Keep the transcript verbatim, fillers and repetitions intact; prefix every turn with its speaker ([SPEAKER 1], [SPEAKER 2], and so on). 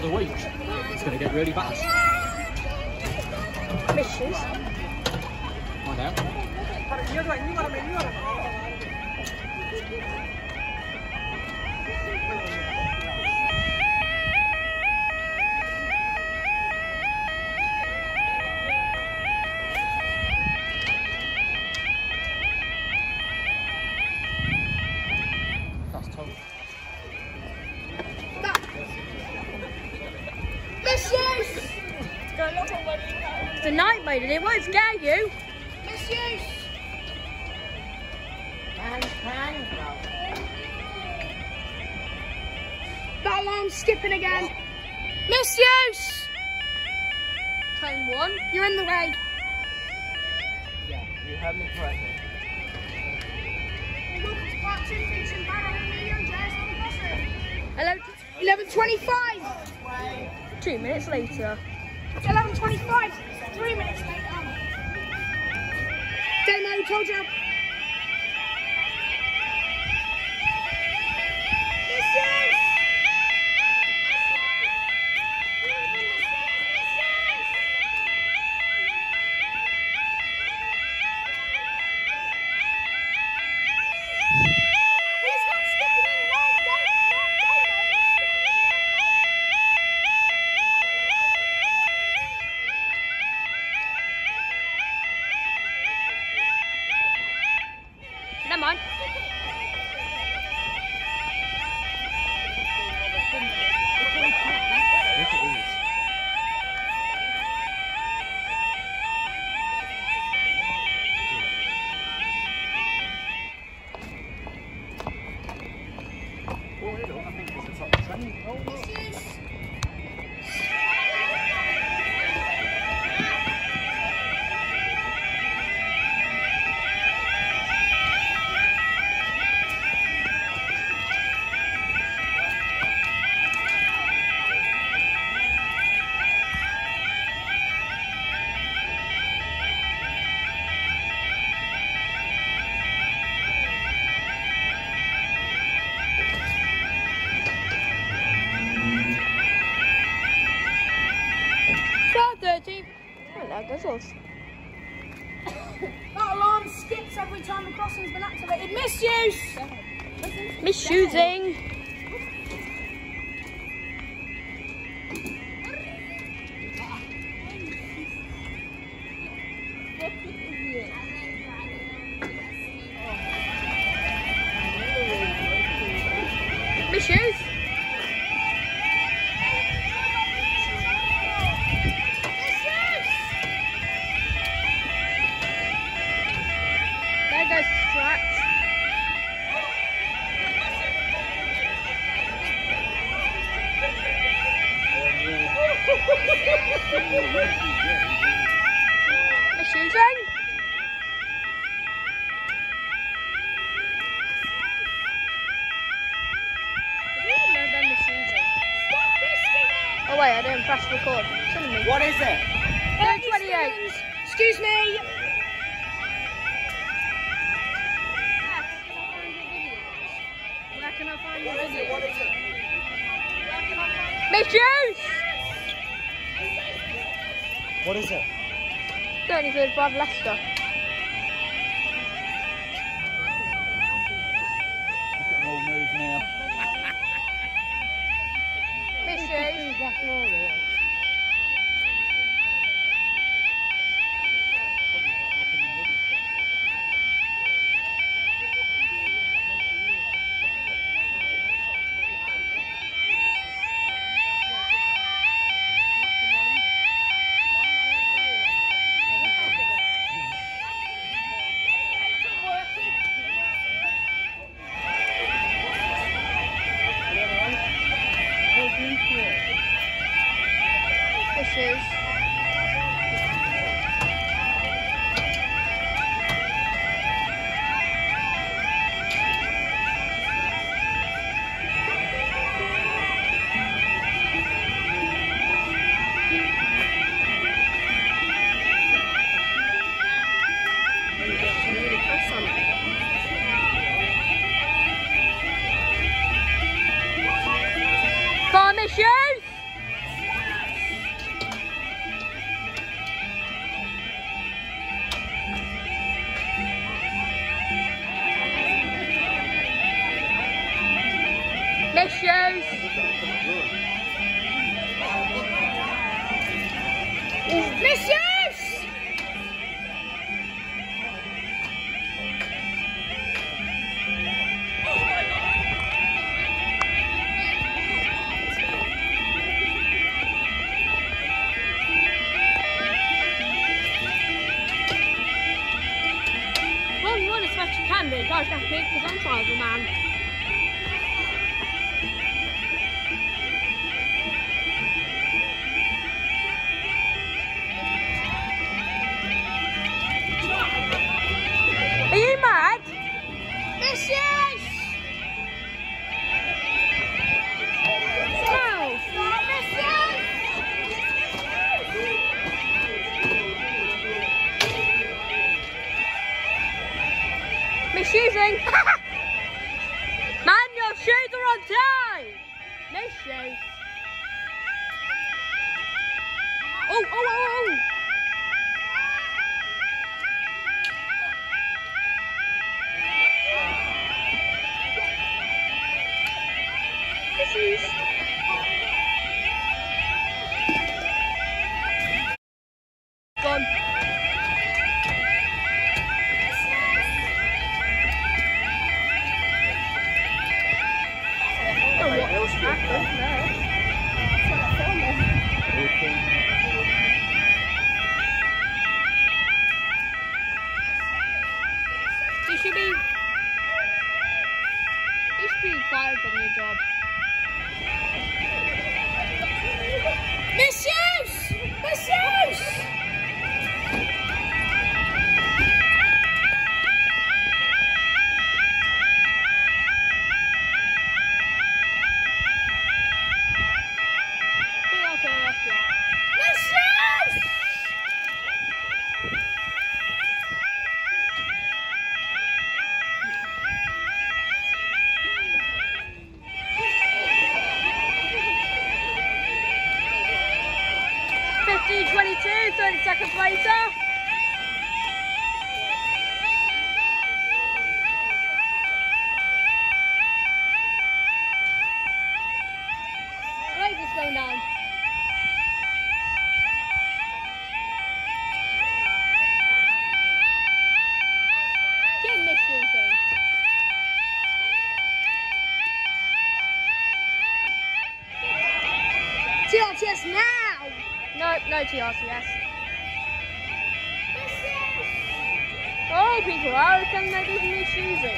[SPEAKER 1] another week. It's going to get really bad.
[SPEAKER 2] Misuse.
[SPEAKER 1] Find out. That's tough.
[SPEAKER 2] Misuse! It's a nightmare, did it? Won't scare you. Misuse! That alarm's skipping again. Misuse! Tone one, you're in the way.
[SPEAKER 3] Yeah, you heard me correctly.
[SPEAKER 2] Welcome to part two, featuring Barrow, me and Jess on the crossing. Hello, eleven twenty-five. Two minutes later. It's eleven twenty-five. Three minutes later. Demo, told you. Misuse! He's not skipping in now, don't, not Never mind.
[SPEAKER 1] Look at these. Oh, hello. I think there's a top train. Oh, look.
[SPEAKER 2] thirty. Hello, that's us. That alarm skips every time the crossing's been activated. Misuse! Misusing! Misuse! There goes the tracks. Misusing. Oh wait, I didn't press record. Suddenly.
[SPEAKER 3] What is it?
[SPEAKER 2] thirty twenty-eight. Excuse me. Where can I find your videos?
[SPEAKER 3] What is it?
[SPEAKER 2] Misuse!
[SPEAKER 3] What is it?
[SPEAKER 2] thirty thirty-five Leicester.
[SPEAKER 3] Look at them all move now.
[SPEAKER 2] Misuse. Misuse. Misuse. Well, you want as much as you can, but it does have to be because I'm tribal man. Are you mad? Misuse! No! Stop, Misuse! Misusing! Man, your shoes are on time! Misuse! Oh, oh, oh, oh! Misuse! Gone. You should be. You should be fired from your job. Misuse! Misuse! fifteen twenty-two, thirty seconds later. Right, just going down. Get misusing. T R T S now! No, no T R T S. Oh, people are, can they be misusing?